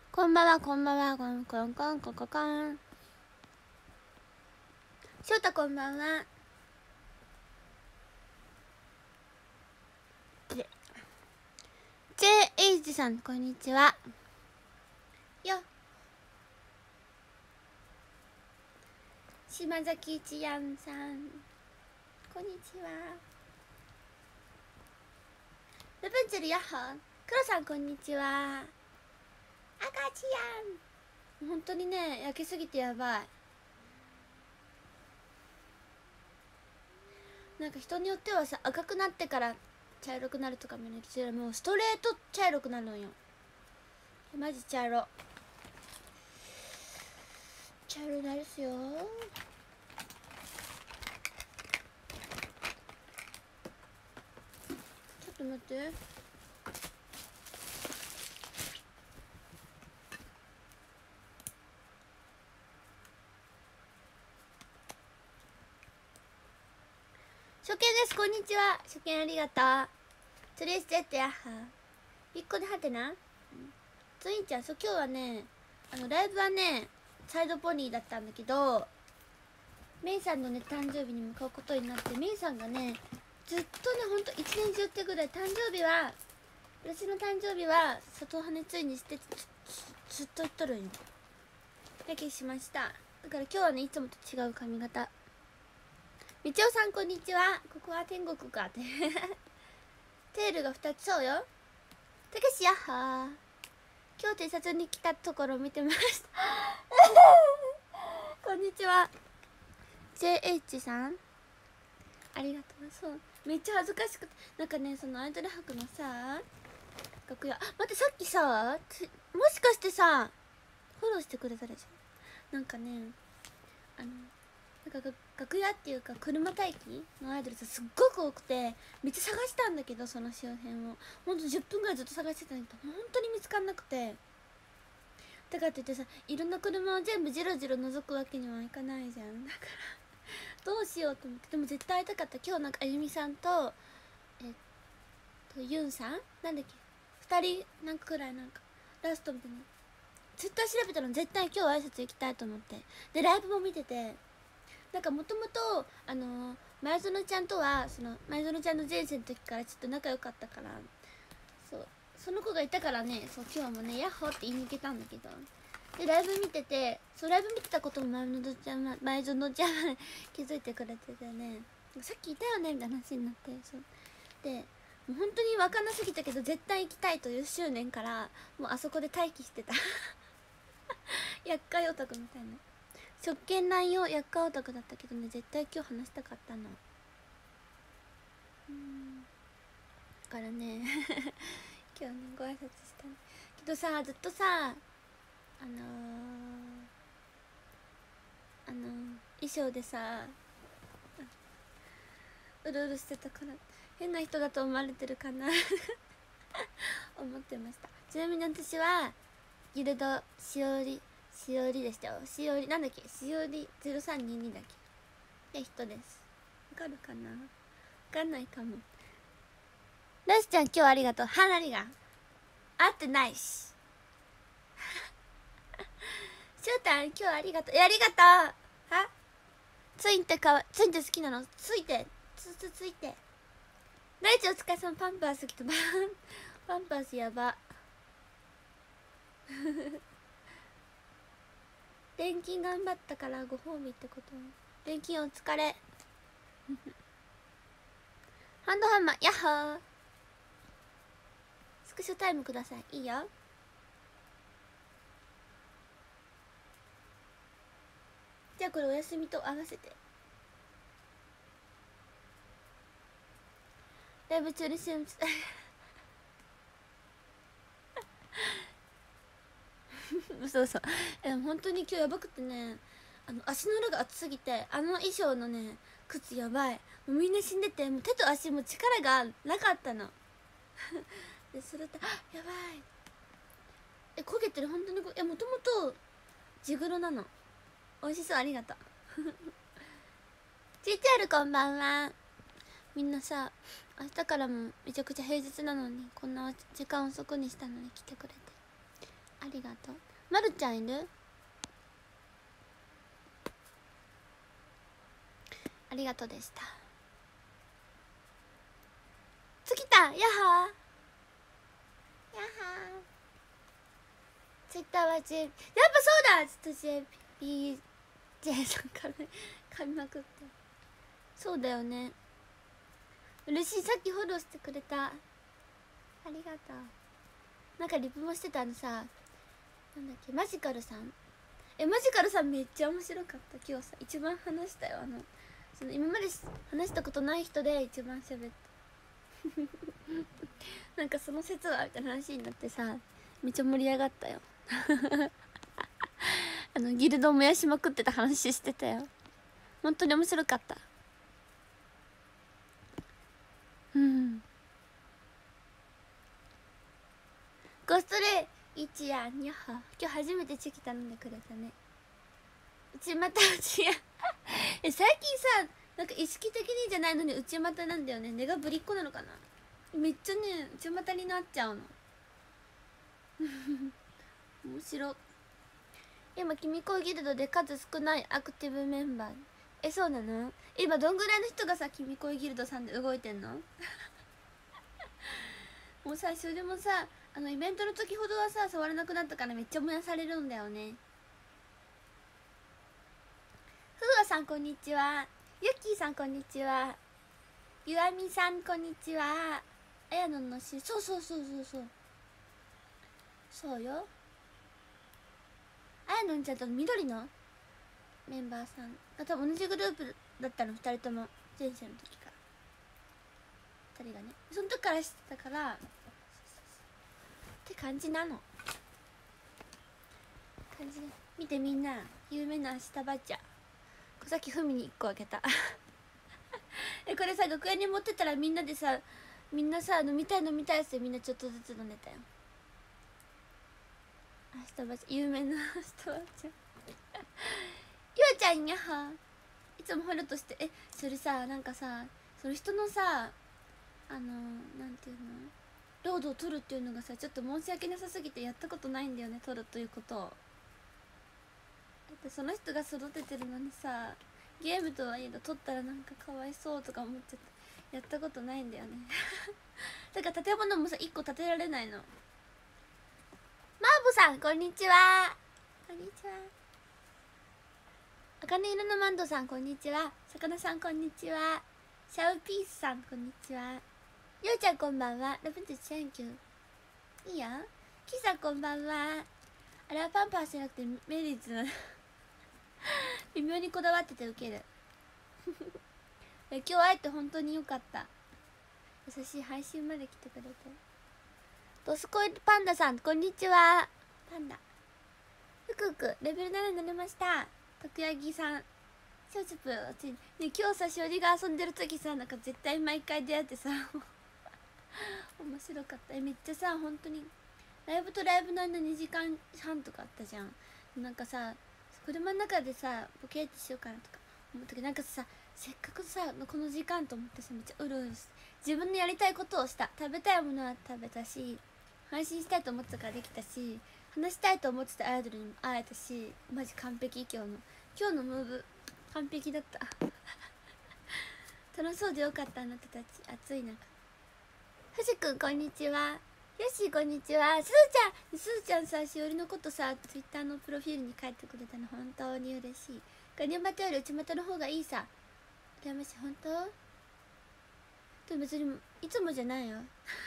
こんばんは、こんばんは、コンコンコンコンコンコン。翔太こんばんは。JH さんこんにちは。よっ。島崎一やんさんこんにちは。ルブンチェルヤッホー。クロさんこんにちは。赤ちやん。本当にね、焼けすぎてやばい。なんか人によってはさ、赤くなってから茶色くなるとかもいるけど、もうストレート茶色くなるのよ。マジ茶色になるっすよ。ちょっと待って。初見です、こんにちは。初見ありがとう。ツリーステッドやっは1個ではてな。ツインちゃん、そう今日はね、ライブはねサイドポニーだったんだけど、メイさんのね誕生日に向かうことになって、メイさんがねずっとね、ほんと一年中ってぐらい誕生日は、私の誕生日は外羽ついにしてずっと言っとるんよ。やけしました。だから今日はねいつもと違う髪型。みちおさんこんにちは。ここは天国かってテールが2つ。そうよ。たけしやっはー。今日偵察に来たところ見てましたこんにちは。 JH さんありがとう。そうめっちゃ恥ずかしくて、なんかね、そのアイドル博のさ楽屋、待って、さっきさもしかしてさフォローしてくれたでしょ。なんかね、なんか楽屋っていうか車待機のアイドルさすっごく多くて、めっちゃ探したんだけど、その周辺をほんと10分ぐらいずっと探してたんだけど、本当に見つかんなくて、だからって言ってさ、いろんな車を全部ジロジロ覗くわけにはいかないじゃん。だからどうしようと思って。でも絶対会いたかった。今日なんかあゆみさんとユンさんなんだっけ、2人なんかくらいなんかラストみたいな、絶対調べたの。絶対今日挨拶行きたいと思って、でライブも見てて、なんかもともと前園ちゃんとは、その前園ちゃんの前世の時からちょっと仲良かったから、そうその子がいたからね、そう今日もねヤッホーって言いに行けたんだけど、でライブ見てて、そうライブ見てたことも前園ちゃんは気づいてくれててね、さっきいたよねみたいな話になって、そうでもう本当に分かんなすぎたけど、絶対行きたいという執念からもうあそこで待機してた厄介オタクみたいな。職権乱用厄介オタクだったけどね、絶対今日話したかったの。だからね今日ねご挨拶したんけどさ、ずっとさ衣装でさうるうるしてたから変な人だと思われてるかな思ってました。ちなみに私はギルドしおりでしたよ。しおりなんだっけ、しおり0322だっけって人です。わかるかな、わかんないかも。ラスちゃん今日ありがとう。花りが合ってないししゅうたん今日ありがとう。ありがとう。はツインってツインって好きなの。ついてライチお疲れさん。パンパース好きとパンパースやば錬金頑張ったからご褒美ってこと。錬金お疲れハンドハンマーヤッホー。スクショタイムください。いいよ。じゃあこれお休みと合わせてライブ中にしんそうそう、本当に今日やばくてね、足の裏が熱すぎて、衣装のね靴やばい、もうみんな死んでて、もう手と足も力がなかったのでそれとやばい、焦げてる。本当にもともと地黒なの。美味しそう、ありがとうちいちゃるこんばんは。みんなさ、明日からもめちゃくちゃ平日なのにこんな時間遅くにしたのに来てくれてありがとう。まるちゃんいる？ありがとうでした。つきた、やっはーやっはー。ツイッターはやっぱそうだ、ちょっと JPJ さんから噛みまくって。そうだよね、嬉しい。さっきフォローしてくれた、ありがとう。なんかリプもしてたのさ、なんだっけ、マジカルさん。マジカルさんめっちゃ面白かった。今日さ一番話したよ。その今まで話したことない人で一番喋ったなんかその説はみたいな話になってさ、めっちゃ盛り上がったよギルドを燃やしまくってた話してたよ。本当に面白かった。うん。ゴストレイ一やにゃは、今日初めてチキ頼んでくれたね。内股内や最近さ、なんか意識的にじゃないのに内股なんだよね。根がぶりっ子なのかな。めっちゃね内股になっちゃうの面白。今君恋ギルドで数少ないアクティブメンバー。そうなの？今どんぐらいの人がさ君恋ギルドさんで動いてんのもうさ、それもさ、イベントの時ほどはさ触れなくなったからめっちゃ燃やされるんだよね。ふうあさんこんにちは。ゆっきーさんこんにちは。ゆあみさんこんにちは。あやののし、そうよ。あやのんちゃんと緑のメンバーさんが多分同じグループだったの、2人とも。前世の時から2人がね、その時から知ってたからって感じなの。感じね。見てみんな、有名な下ばっちゃ小崎ふみに1個あげたこれさ楽屋に持ってったらみんなでさ、みんなさ飲みたいってみんなちょっとずつ飲んでたよ。下ばっちゃ有名な下ばっちゃゆあちゃんやはいつもフォローとして。それさ、なんかさ、その人のさ、なんていうの、ロードを取るっていうのがさ、ちょっと申し訳なさすぎてやったことないんだよね、取るということを。だってその人が育ててるのにさ、ゲームとはいえど取ったらなんかかわいそうとか思っちゃってやったことないんだよねだから建物もさ1個建てられないの。マーボさんこんにちは。こんにちは。茜色のマンドさんこんにちは。魚さんこんにちは。シャウピースさんこんにちは。りょうちゃんこんばんは。ラブンテセンキュー。いいや。キーさんこんばんは。あれはパンパンじゃなくてメリーズな微妙にこだわっててウケる今日会えて本当によかった。優しい配信まで来てくれて。ドスコイパンダさんこんにちは。パンダふくふくレベル7になりました。たくやぎさんショーチプね、今日さしおりが遊んでる時さ、なんか絶対毎回出会ってさ面白かった。めっちゃさ、本当にライブとライブの間2時間半とかあったじゃん。なんかさ車の中でさボケーってしようかなとか思ったけど、なんかさせっかくさこの時間と思ってさ、めっちゃうるうる自分のやりたいことをした。食べたいものは食べたし、配信したいと思ってたからできたし、話したいと思ってたアイドルにも会えたし、マジ完璧。今日のムーブ完璧だった楽しそうでよかった。あなたたち暑い中。藤くんこんにちは。よしこんにちは。すずちゃんさ、しおりのことさツイッターのプロフィールに書いてくれたの本当に嬉しい。ガニ股より内股の方がいいさ。羨ましい。本当でも別にいつもじゃないよム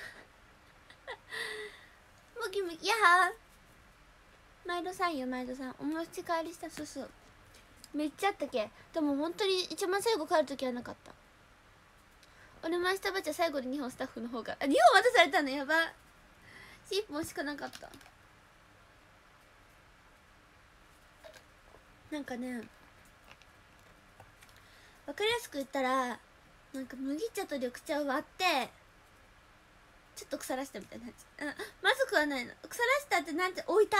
キムキやは毎度さんよ。毎度さんお持ち帰りした。そうめっちゃあったけ。でも本当に一番最後帰るときはなかった。俺も明日ばっちゃ最後に2本スタッフの方が2本渡されたの。やば。1本しかなかった。なんかね、分かりやすく言ったら、なんか麦茶と緑茶を割ってちょっと腐らしたみたいな感じ。まずくはないの。腐らしたってなんて置いた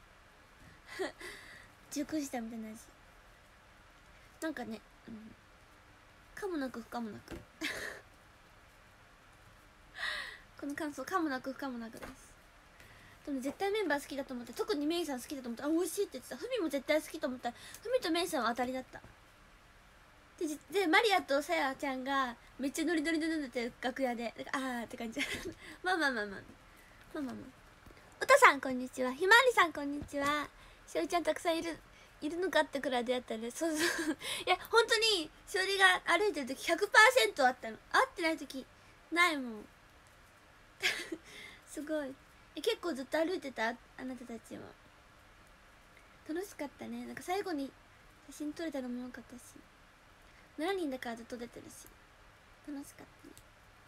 熟したみたいな味。なんかね、かもなく不可もなくこの感想、かもなく不可もなくです。 でも絶対メンバー好きだと思った。特にメイさん好きだと思った。あ、美味しいって言ってた。ふみも絶対好きと思ったら、ふみとメイさんは当たりだった。でマリアとさやちゃんがめっちゃノリノリで飲んでて、楽屋であーって感じ。まあおたさんこんにちは。ひまわりさんこんにちは。しおりちゃんたくさんいるのかってくらい出会ったね。そういや本当にしおりが歩いてる時 100% あったの。会ってない時ないもん。すごい。結構ずっと歩いてた。あなたたちも楽しかったね。なんか最後に写真撮れたのも良かったし、7人だからずっと出てるし楽しかったね。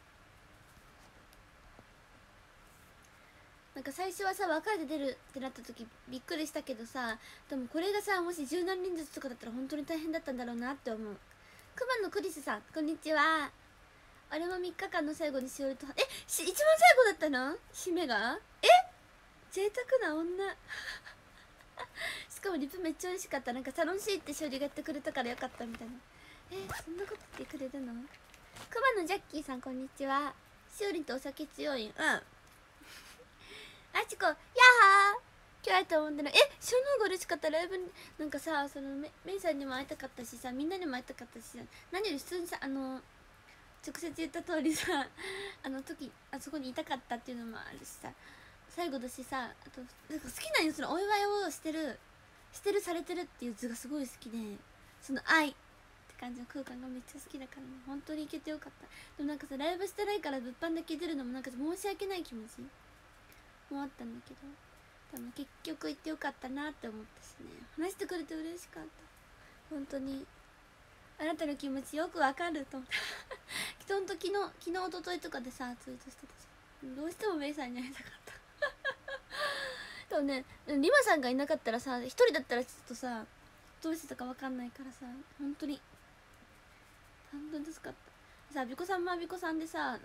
なんか最初はさ、別れて出るってなった時びっくりしたけどさ、でもこれがさ、もし十何人ずつとかだったら本当に大変だったんだろうなって思う。クマのクリスさんこんにちは。あれも3日間の最後にしおりと一番最後だったの締めが。贅沢な女。しかもリプめっちゃ美味しかった。なんか楽しいってしおりがやってくれたからよかったみたいな。そんなこと言ってくれるの。クマのジャッキーさんこんにちは。しおりとお酒強い。あちこやっはー。今日会えたもんでなしおの方が嬉しかった。ライブなんかさ、そのメイさんにも会いたかったしさ、みんなにも会いたかったしさ、何より普通にさ、直接言った通りさ、時あそこにいたかったっていうのもあるしさ、最後だしさ、あとなんか好きなんよ、そのお祝いをしてるされてるっていう図がすごい好きで、その愛って感じの空間がめっちゃ好きだからね、本当に行けてよかった。でもなんかさ、ライブしてないから物販だけ出るのもなんか申し訳ない気持ちもあったんだけど、多分結局行ってよかったなって思ったしね、話してくれて嬉しかった。本当にあなたの気持ちよくわかると思ったほんと昨日一昨日とかでさツイートしてたじゃん。どうしてもメイさんに会いたかったでもね、リマさんがいなかったらさ、一人だったらちょっとさどうしてたかわかんないからさ、本当に助かったさ。アビコさんもアビコさんでさ、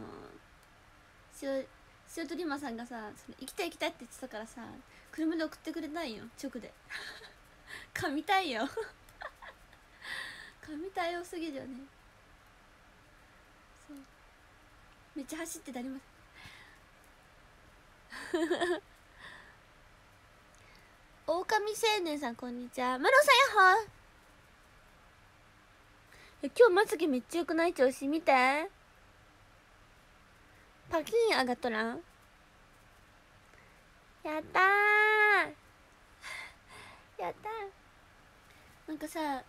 塩とリマさんがさ、その行きたいって言ってたからさ、車で送ってくれないよ直で。神対応神対応すぎるよね。そうめっちゃ走ってたります。狼青年さんこんにちは。マロさんやっほー。今日まつげめっちゃよくない？調子見て。パキン上がっとらん？やったーやったー。なんかさ、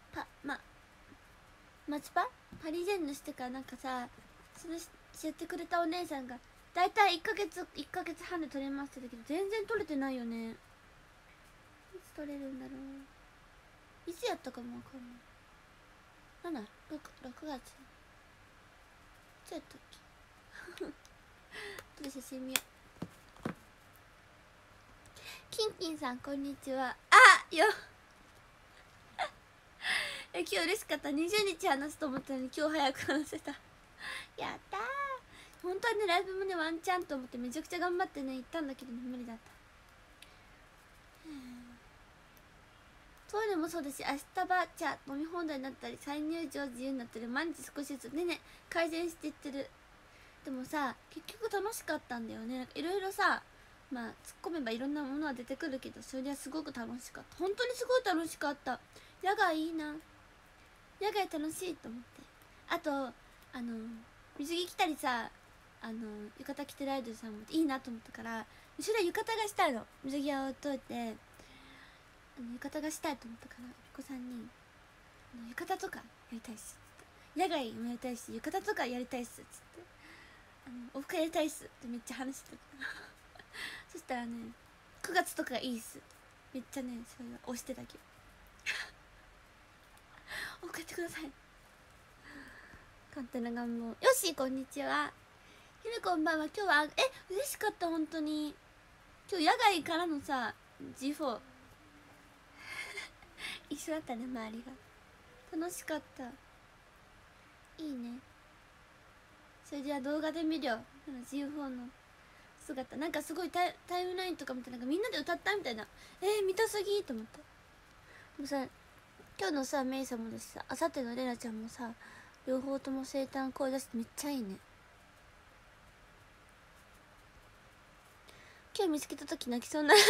マチパリジェンヌしてからなんかさ、それ知ってくれたお姉さんがだいたい1ヶ月半で撮れますって言ったけど、全然撮れてないよね。いつ撮れるんだろう。いつやったかもわかんない。6月いつやったっけ。後で写真見よう。キンキンさんこんにちは。今日嬉しかった。20日話すと思ったのに今日早く話せた。やったー。本当はね、ライブもねワンチャンと思ってめちゃくちゃ頑張ってね行ったんだけどね、無理だった。トイレもそうだし、明日ば茶飲み放題になったり再入場自由になったり、毎日少しずつね改善していってる。でもさ、結局楽しかったんだよね。いろいろさ、突っ込めばいろんなものは出てくるけど、それはすごく楽しかった。本当にすごい楽しかった。野外いいな、野外楽しいと思って。あと水着着たりさ、浴衣着てるアイドルさんもいいなと思ったから、それは浴衣がしたいの。水着は置いといて浴衣がしたいと思ったから、ピコさんに浴衣とかやりたいっすっつって、野外もやりたいし浴衣とかやりたいっすっつって、オフ会やりたいっすってめっちゃ話してた。そしたらね、9月とかいいっす、めっちゃねそれは押してたけど。オフ会やってください。勝手な願望。よしこんにちは。ひめこんばんは。今日は嬉しかった。本当に今日野外からのさ G4 一緒だったね、周りが。楽しかった。いいね。それじゃあ動画で見るよ、G4 の姿。なんかすごいタイムラインとか見て、なんかみんなで歌ったみたいな。見たすぎと思った。でもさ、今日のさメイさんもだしさ、あさってのレナちゃんもさ、両方とも生誕声出してめっちゃいいね。 今日見つけた時泣きそうなメッ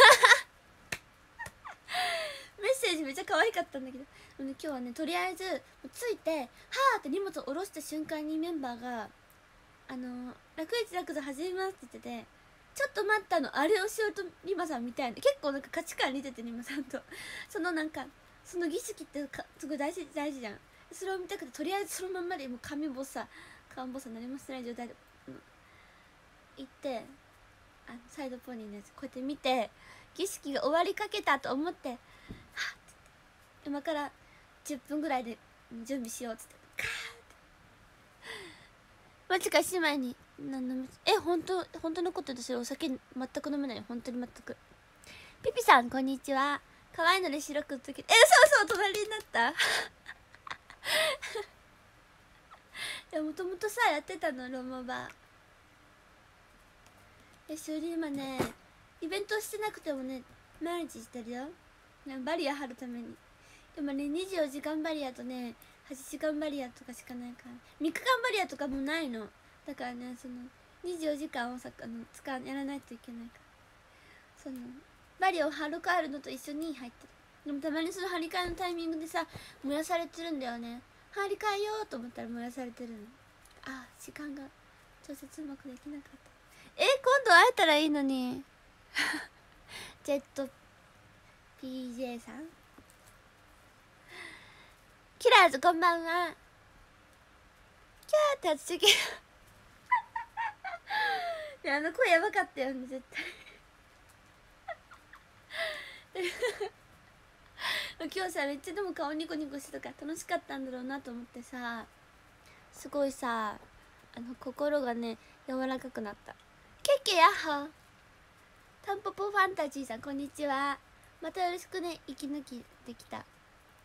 セージめっちゃ可愛かったんだけど、今日はねとりあえず着いてはーって荷物を下ろした瞬間にメンバーが楽市楽座始めますって言ってて、ちょっと待ったあれをしようとリマさんみたいな、結構なんか価値観似ててリマさんとそのなんかその儀式ってすごい大事じゃん。それを見たくてとりあえずそのまんまでもう髪ボサ顔ボサ何もしてない状態で、行ってサイドポニーのやつこうやって見て、儀式が終わりかけたと思ってはっって今から10分ぐらいで準備しようっつってカーってマジか姉妹に本当のことですよ。お酒全く飲めないよ、本当に全く。ピピさんこんにちは。可愛いので白くつけてそう隣になったいやもともとさやってたのロモバ。それで今ねイベントしてなくてもね毎日してるよ、バリア張るために。でもね24時間バリアとね8時間バリアとかしかないから、3日間バリアとかもないの。だからねその24時間をやらないといけないから、そのバリアを張るかあるのと一緒に入ってる。でもたまにその張り替えのタイミングでさ燃やされてるんだよね。張り替えようと思ったら燃やされてるの。時間が調節うまくできなかった。今度会えたらいいのにジェット PJ さんキラーズこんばんは。キャーって初席いや声やばかったよね絶対今日さめっちゃでも顔ニコニコしてたから楽しかったんだろうなと思ってさ、すごいさ心がね柔らかくなった。ケッケヤッホー。タンポポファンタジーさんこんにちは。またよろしくね。息抜きできた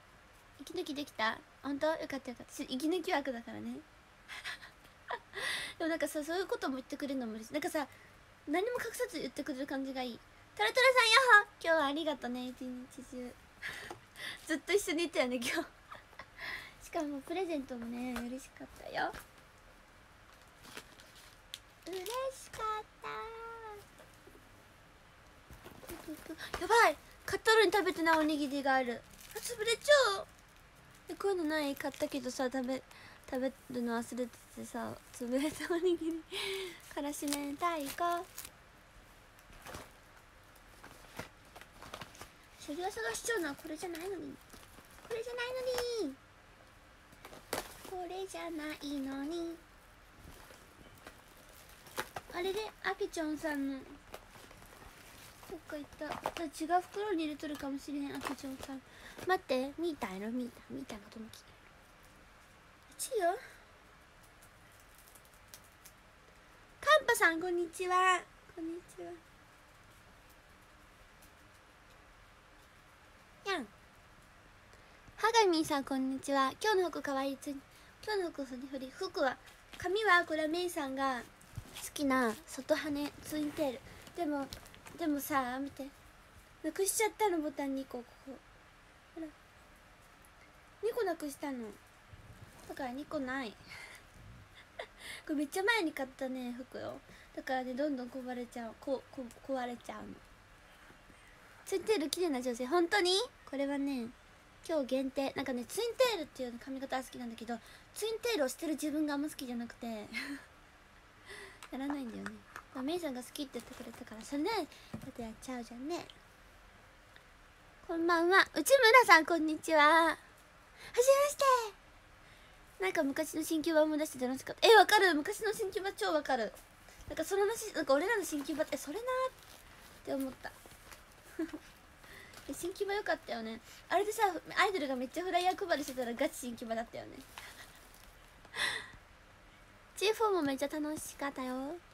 本当よかった息抜き枠だからねでもなんかさそういうことも言ってくれるのも嬉しい。なんかさ何も隠さず言ってくれる感じがいい。タラタラさんヤッホー。今日はありがとね一日中ずっと一緒にいたよね今日しかもプレゼントもね嬉しかったよ。嬉しかったやばい買ったのに食べてないおにぎりがある。潰れちゃう。こういうのない？買ったけどさ食べるの忘れててさ潰れたおにぎりからしめん太鼓。それが探しちゃうのはこれじゃないのにこれじゃないのにあれでアキちゃんさんのどっか行った。違う袋に入れとるかもしれへん。アキちゃんさん待ってミーターのミーターがともきちよ。カンパさんこんにちは。やんハガミーさんこんにちは。今日の服かわいい。今日の服服は髪はこれはメイさんが好きな外羽ツインテール。でもさ見てなくしちゃったのボタン2個。ここほら2個なくしたのだから2個ないこれめっちゃ前に買ったね服よ。だからねどんどん壊れちゃうの。ツインテール綺麗な女性本当にこれはね今日限定。なんかねツインテールっていう髪型は好きなんだけどツインテールをしてる自分があんま好きじゃなくてやらないんだよね。メイさんが好きって言ってくれたからそれでやっちゃうじゃんね。こんばんは内村さんこんにちは。はじめまして。なんか昔の新旧版も出して楽しかった。わかる。昔の新旧版超わかる。なんかその話なんか俺らの新旧版それなって思った新木場良かったよね。あれでさアイドルがめっちゃフライヤー配りしてたらガチ新木場だったよねG4 もめっちゃ楽しかったよ。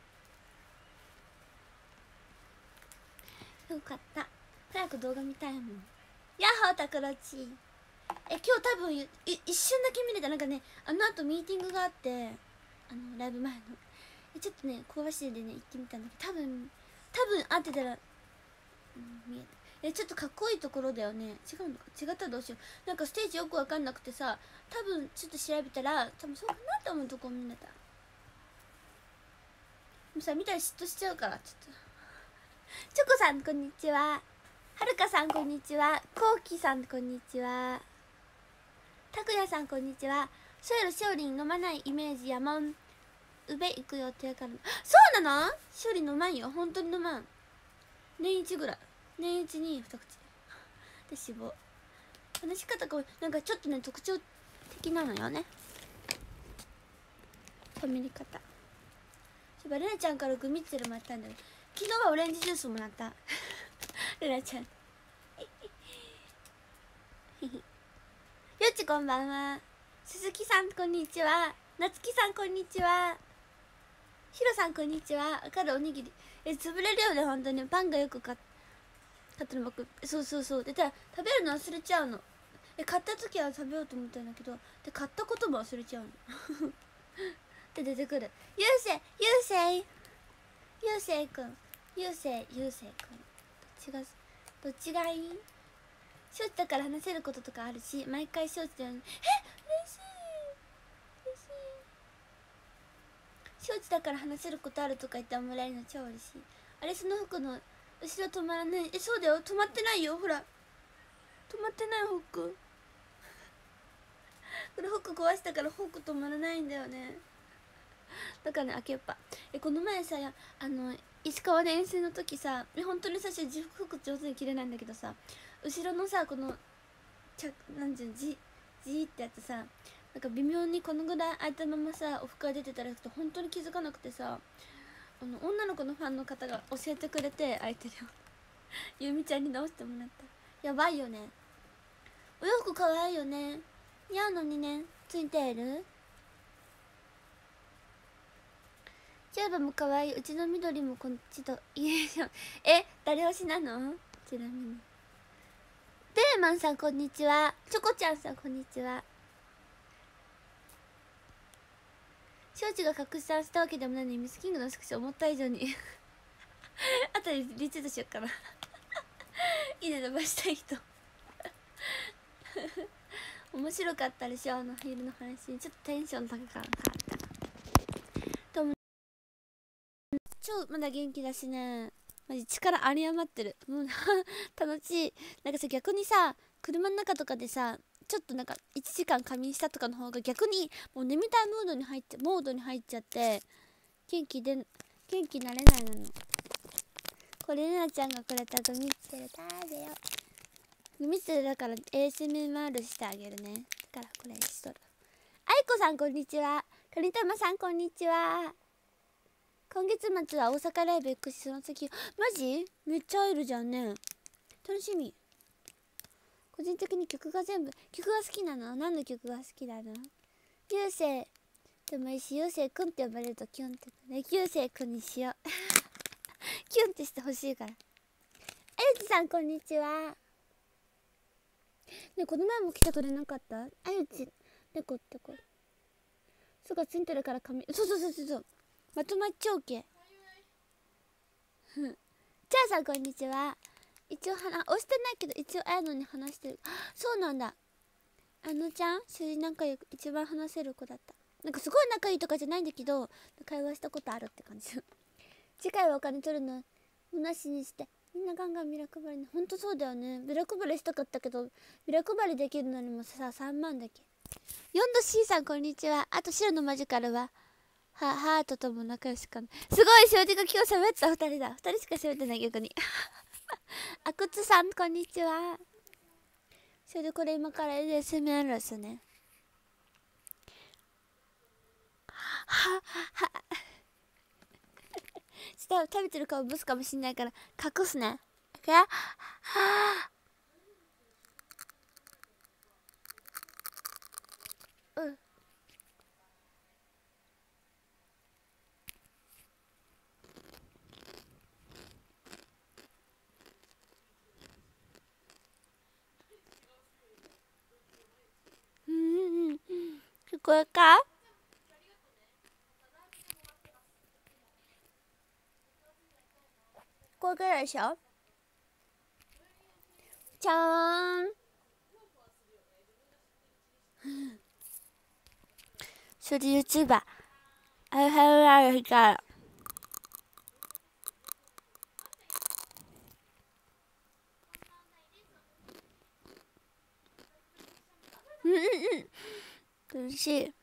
よかった。早く動画見たいもん。ヤッホータクロチ。今日多分一瞬だけ見れた。なんかねあの後ミーティングがあってライブ前のちょっとね小走りでね行ってみたんだけど多分合ってたら、見えた。ちょっとかっこいいところだよね。違うのか違ったらどうしよう。なんかステージよくわかんなくてさ多分ちょっと調べたら多分そうかなって思うとこ見れた。でもさ見たら嫉妬しちゃうからちょっとチョコさんこんにちは。はるかさんこんにちは。こうきさんこんにちは。たくやさんこんにちは。そうやろしおりん飲まないイメージやもん。うべ行くよってやから。そうなの？しおりん飲まんよ。本当に飲まん。年一ぐらい。年一に二口で死亡。話し方がなんかちょっとね特徴的なのよね。止めり方。そういえばレナちゃんからグミッツェルもらったんだよ。昨日はオレンジジュースもらったレナちゃんよっちこんばんは。鈴木さんこんにちは。なつきさんこんにちは。ひろさんこんにちは。赤るおにぎり潰れるよね。本当にパンがよく買ったの僕。そうで食べるの忘れちゃうの。買った時は食べようと思ったんだけど、で買ったことも忘れちゃうので出てくるゆうせくんどっちがいい？承知だから話せることとかあるし、毎回承知だよね。嬉しい。承知だから話せることあるとか言ってもらえるの超嬉しい。あれ、その服の後ろ止まらない。そうだよ、止まってないよ。ほら止まってない服これ服壊したから服止まらないんだよね。だからね、開けっぱこの前さ、石川で遠征の時さ、本当に最初服上手に着れないんだけどさ、後ろのさこのなんていうの、じーってやってさ、なんか微妙にこのぐらい開いたままさお服が出てたら本当に気づかなくてさ、女の子のファンの方が教えてくれて開いてるよゆみちゃんに直してもらった。やばいよね。お洋服かわいいよね。似合うのにね。ついてる？チューブもかわいい。うちの緑もこっちといいじゃん。誰推しなの？ちなみにベーマンさんこんにちは。チョコちゃんさんこんにちは。招致が拡散したわけでもないのにミスキングのスクショ思った以上にあとでリツイートしよっかないいね伸ばしたい人面白かったでしょ、ヒールの話。ちょっとテンション高かったとも。超まだ元気だしね、マジ力有り余ってる。もう楽しい。なんかさ、逆にさ車の中とかでさちょっとなんか1時間仮眠したとかの方が逆にもう眠たいモードに入っちゃって元気なれないの。これレナちゃんがくれたグミッツェル食べよ。グミッツェルだから ASMR してあげるね。だからこれしとる。あいこさんこんにちは。かりたまさんこんにちは。今月末は大阪ライブ行くし、その先マジめっちゃ会えるじゃんね。楽しみ。個人的に曲が好きなの？何の曲が好きなの？ゆうせいでもいいし、ゆうせいくんって呼ばれるとキュンってね。ゆうせいくんにしようキュンってしてほしいから。あゆちさんこんにちは。ね、この前も来てくれなかった？あゆち猫って子すがついてるから髪。そうまとまっちゃうけ。チャーさんこんにちは。一応押してないけど一応あやのに話してる。そうなんだ。ちゃん主人仲良く一番話せる子だった。なんかすごい仲いいとかじゃないんだけど会話したことあるって感じ次回はお金取るのもなしにしてみんなガンガンビラ配りね。ほんとそうだよね。ビラ配りしたかったけどビラ配りできるのにもさ3万だけ。4度 C さんこんにちは。あと白のマジカルはハートとも仲良しかな。すごい正直が今日喋った2人だ。2人しか喋ってない逆にあくつさんこんにちは。それでこれ今から ASMR ですね。ちょっと食べてる顔ブスかもしんないから隠すね。聞こえか？これぐらいでしょ。ちゃーんそれ YouTuber あれから苦しい。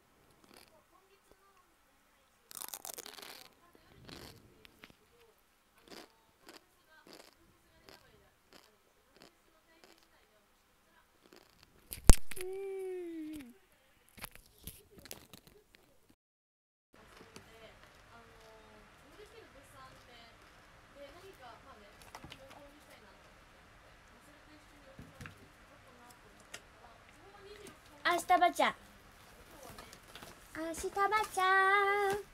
明日ばちゃん、明日ばちゃん、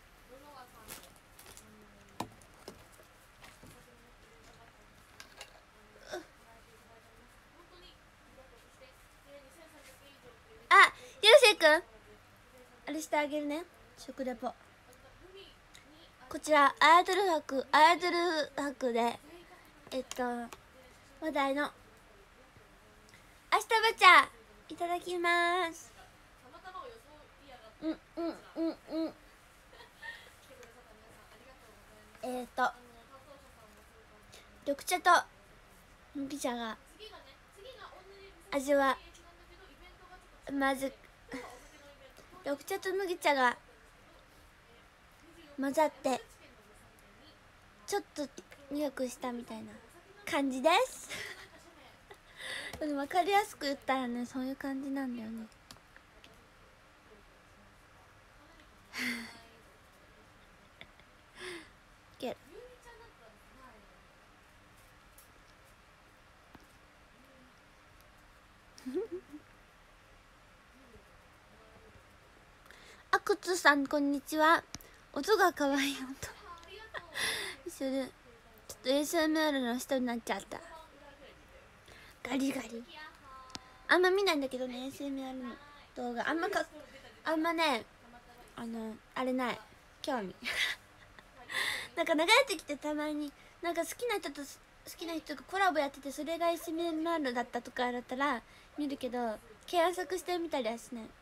あ、ゆうせいくんあれしてあげるね、食レポ。こちらアイドル博で話題の明日ばちゃんいただきます。緑茶と麦茶が味はまず緑茶と麦茶が混ざってちょっと苦くしたみたいな感じですでも分かりやすく言ったらね、そういう感じなんだよねいけるあくつさんこんにちは。音が可愛い音する。ちょっと ASMR の人になっちゃった。ガリガリあんま見ないんだけどね、 ASMR の動画あんまね、あれない興味なんか流れてきてたまになんか好きな人がコラボやってて、それが ASMR だったとかだったら見るけど、検索してみたりはしない。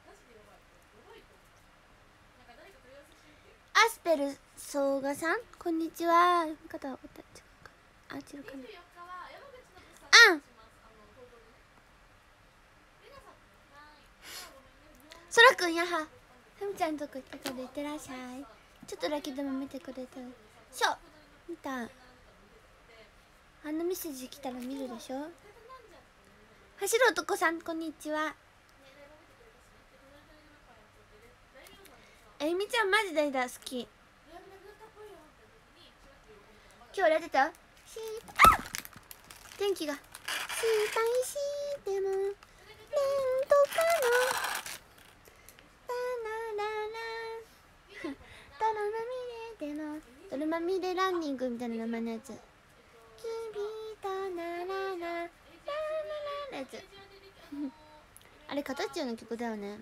アスペルソーガさんこんにちは。方はあ違うかな。あそらくんやはふみちゃんとこ行ったから行ってらっしゃい。ちょっとだけでも見てくれたそう見た。あのメッセージ来たら見るでしょ。走る男さんこんにちは。えみちゃんマジで好き。今日やってた天気が心配してもなんとかの泥まみれでも泥まみれランニングみたいな名前のやつ。君とならなララララやつあれカタチュウの曲だよね。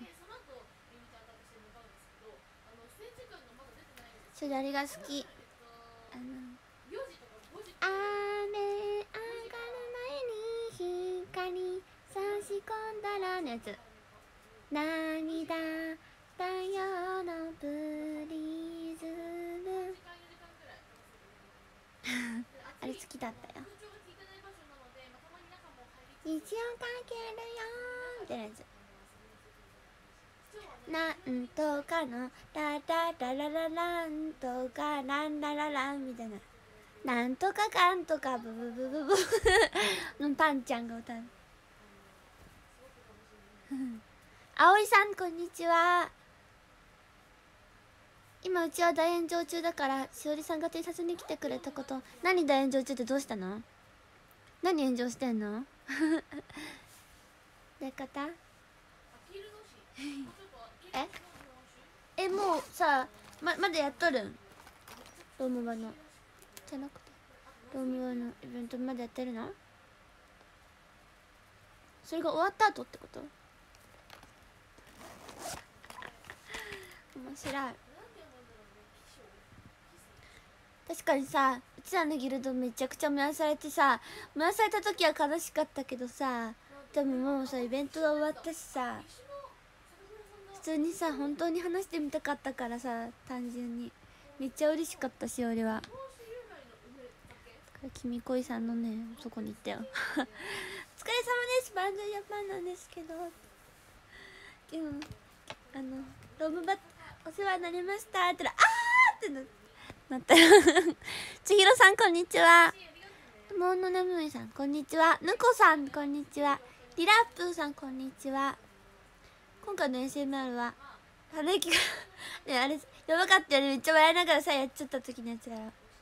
それあれが好き。雨上がる前に光差し込んだらのやつ。涙だよのプリズムあれ好きだったよ。一応かけるよってやつ。なんとかのラララララランとかランララランみたいな。なんとかかんとかブブブブブのパンちゃんが歌う葵さんこんにちは。今うちは大炎上中だからしおりさんが偵察に来てくれたこと。何大炎上中ってどうしたの？何炎上してんの出方もうさまだやっとるん？ドーム場のじゃなくてドーム場のイベントまだやってるの？それが終わった後ってこと？面白い。確かにさ、うちらのギルドめちゃくちゃ燃やされてさ、燃やされた時は悲しかったけどさ、でももうさイベントが終わったしさ、普通にさ本当に話してみたかったからさ、単純にめっちゃ嬉しかったし、俺は君恋さんのねそこに行ったよお疲れ様です。バンドジャパンなんですけど、でもロムバお世話になりましたって言ったらってなったよ千尋さんこんにちは。モンノナムイさんこんにちは。ぬこさんこんにちは。リラップーさんこんにちは。今回の SMR は鼻息がねあれやばかったよね。めっちゃ笑いながらさやっちゃった時のやつだよ。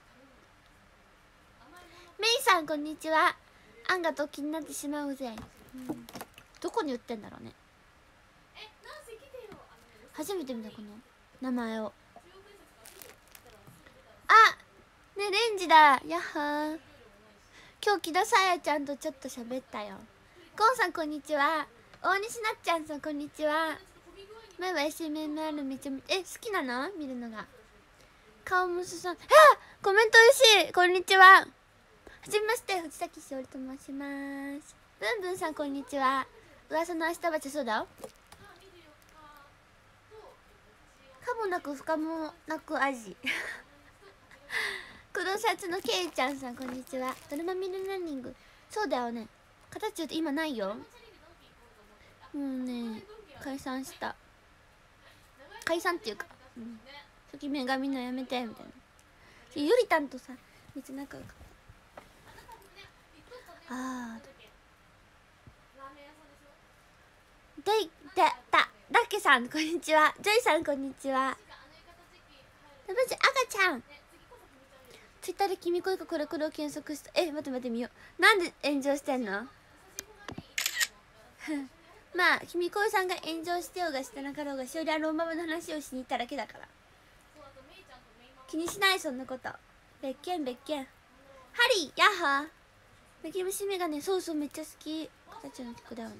メイさんこんにちは。あんがと気になってしまうぜ、どこに売ってんだろうね。初めて見たこの名前を。あねレンジだ。やっはー。今日木田さやちゃんとちょっと喋ったよ。ゴンさんこんにちは。大西なっちゃんさんこんにちは。前は SMR めちゃめちゃ好きなの見るのが。顔むすさんコメント嬉しい。こんにちは。はじめまして藤崎しおりと申します。ブンブンさんこんにちは。噂の明日鉢そうだよ。かもなく不可もなく味黒シャツのケイちゃんさんこんにちは。ドラマミルランニングそうだよね。形って今ないよ。もうね解散した。解散っていうか、初期女神のやめてみたいな。ゆりたんとさめっちゃ仲良かった。だっけさんこんにちは。ジョイさんこんにちは。まず赤ちゃんツイッターで君恋かこれこれを検索した。待ってみよう。なんで炎上してんのまあ君恋さんが炎上してようがしてなかろうがしおりはロンママの話をしに行っただけだから気にしない。そんなこと別件ハリーヤッハー泣き虫メガネそうめっちゃ好き。形の曲だよね。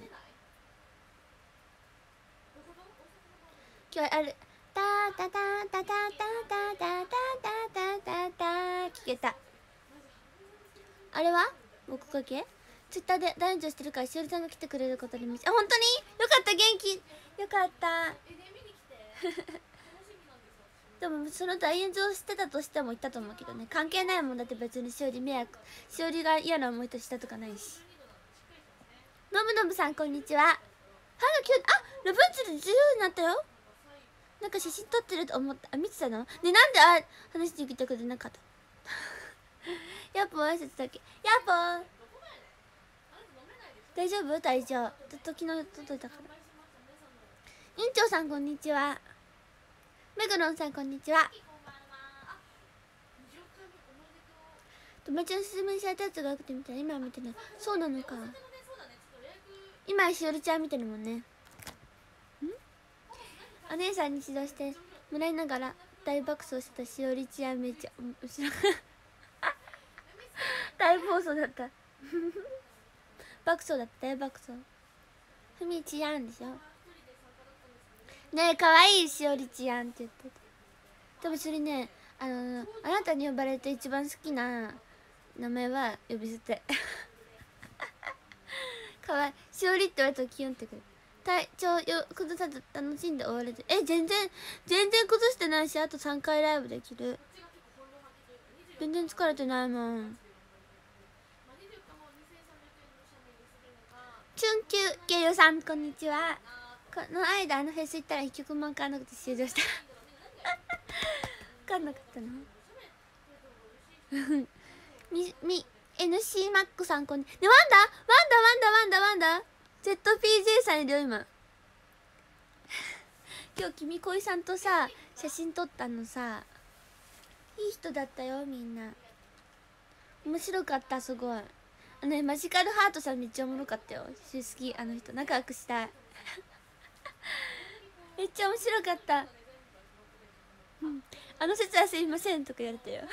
今日あるタタタタタタタタタタタタ聞けた。あれは僕かけツイッターで大炎上してるからしおりさんが来てくれることに見せ。本当によかった。元気よかったでもその大炎上してたとしても言ったと思うけどね。関係ないもんだって。別にしおり迷惑しおりが嫌な思いとしたとかないし。のぶのぶさんこんにちは。歯がラプンツェル重要になったよ。なんか写真撮ってると思った。見てたのね。なんで話してきてくれなかったやっぱ挨拶だけ。やっぱ大丈夫大丈夫。ずっと昨日届いたから。院長さんこんにちは。メグロンさんこんにちは。友達に勧めされたやつがよくてみたら今見てない。そうなのか。今しおりちゃん見てるもんね。お姉さんに指導してもらいながら大爆笑してたしおりちゃんめっちゃ後ろ大暴走だった爆笑だった。大爆笑。ふみちやんでしょ。ねえかわいいしおりちやんって言ってた。多分それねあなたに呼ばれて一番好きな名前は呼び捨てかわいい。しおりって言われたらキュンってくる。体調崩さず楽しんで終われて全然崩してないし、あと3回ライブできる。全然疲れてないもん。チュンキュゲヨさんこんにちは。この間フェス行ったら1曲も分かんなくて終了した分かんなかったのNC マックさんこんにちは。ねワンダ ZPJ さんいるよ今今日君恋さんとさ写真撮ったのさ、いい人だったよ。みんな面白かった。すごいマジカルハートさんめっちゃおもろかったよ。好きあの人仲良くしたいめっちゃ面白かったあの説はすいませんとか言われたよ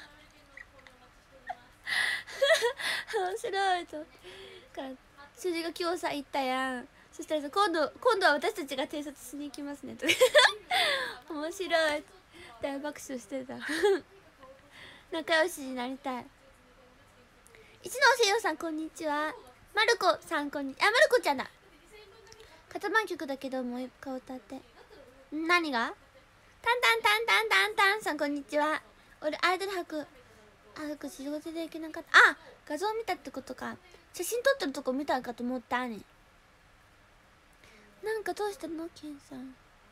面白いとから数字が今日さ言ったやん。そしたらさ今度は私たちが偵察しに行きますねと面白い大爆笑してた仲良しになりたい。一ノ瀬陽さんこんにちは。まるこさんこんにちは。まるこちゃんだ。型番曲だけどもう一回歌って。何がタンさんこんにちは。俺アイドル服仕事で行けなかった。画像見たってことか。写真撮ってるとこ見たかと思ったね。なんかどうしたのケンさん。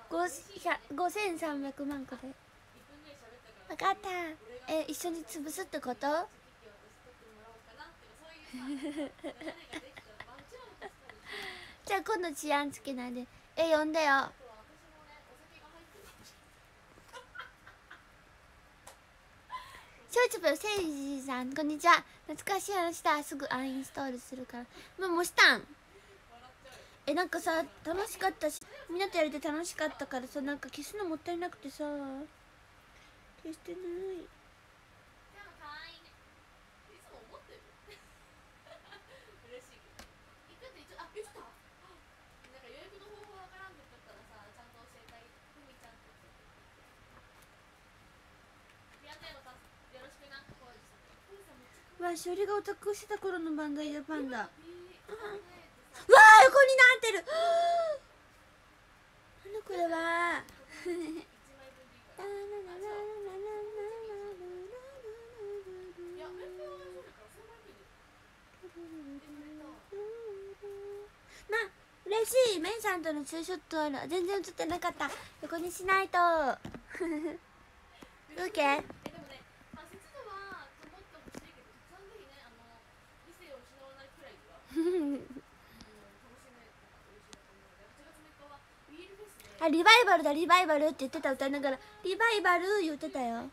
5300万個で分かった。一緒に潰すってこと？じゃあ今度治安つけないで。呼んでよ。ちょいちょいせいじさんこんにちは。懐かしい話だ。すぐアンインストールするから。もうしたん？なんかさ楽しかったし、みんなとやれて楽しかったからさ、なんか消すのもったいなくてさ消してない。わあ、しおりがオタクしてた頃のバンダイヤパンダ。わあ、横になってる。なんだこれは。嬉しい。メンさんとのツーショットある。全然映ってなかった。横にしないと。オッケー。あ、リバイバルだ、リバイバルって言ってた。歌いながらリバイバル言ってたよ。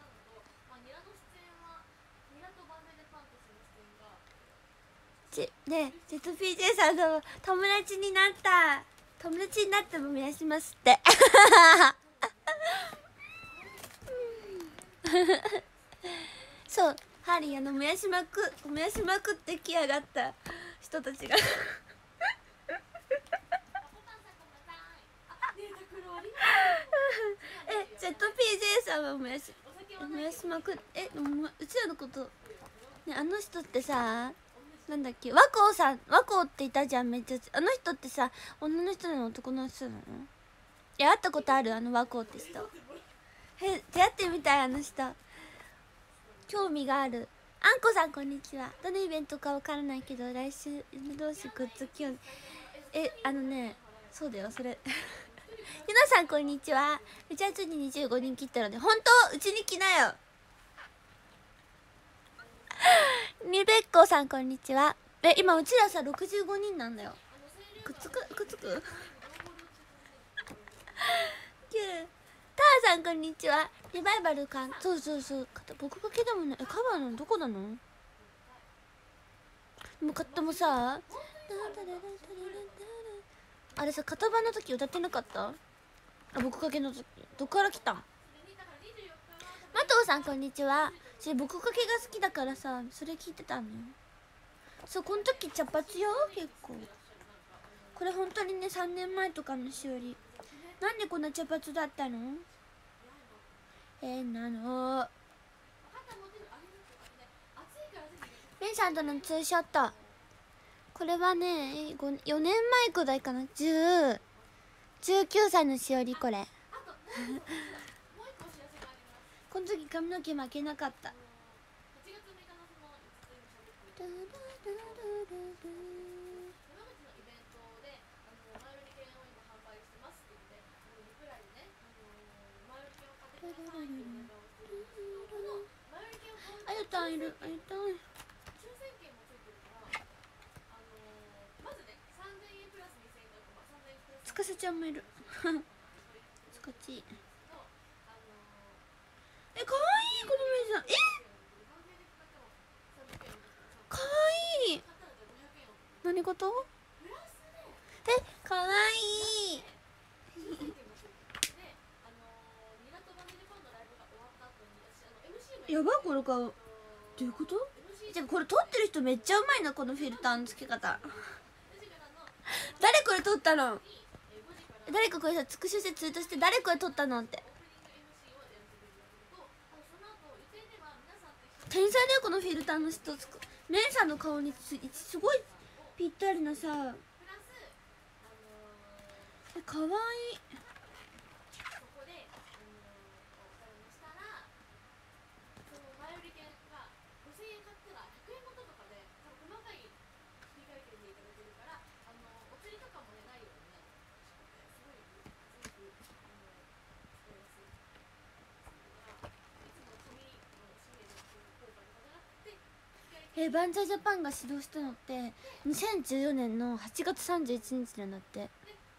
ねえ、ZPJ さんと友達になった。友達になってもやしますってそう、ハリー燃やしまくってきやがった人たちがZPJ さんは燃やしまくっうちらのことね。あの人ってさ、なんだっけ、和光っていたじゃん。めっちゃあの人ってさ、女の人なの男の人なの？会ったことある？あの和光って人。出会ってみたい。あの人興味がある。あんこさんこんにちは。どのイベントかわからないけど来週同士グッズ興味。そうだよそれゆなさんこんにちは。うちはついに25人切ったので、本当うちに来なよリベッコさんこんにちは。今うちらさ65人なんだよ。くっつくターさんこんにちは。リバイバルか。そう僕がけだもんね。カバーのどこなの？もう買ったもさ、あれさ、型番の時歌ってなかった？僕かけの時どっから来たん？マトウさんこんにちは。僕かけが好きだからさ、それ聞いてたのよ。そう、この時茶髪よ。結構これ本当にね、3年前とかのしおり。なんでこんな茶髪だったの？変なの。メイさんとのツーショット。これはね、4年前くらいかな。19歳のしおり。これこの時髪の毛負けなかった。あゆたんいる。あゆたんつかせちゃんもいるつかちかわいい。このメイさんかわいい。何事？かわいいやばい。これかどういうこと？じゃあこれ撮ってる人めっちゃうまいな。このフィルターの付け方誰これ撮ったの？誰かこれさ、スクショしてツイートして、誰これ撮ったのって。天才だよこのフィルターの人。メイさんの顔にすごいぴったりなさ。かわいい。 バンザイジャパンが始動したのって2014年の8月31日なんだって。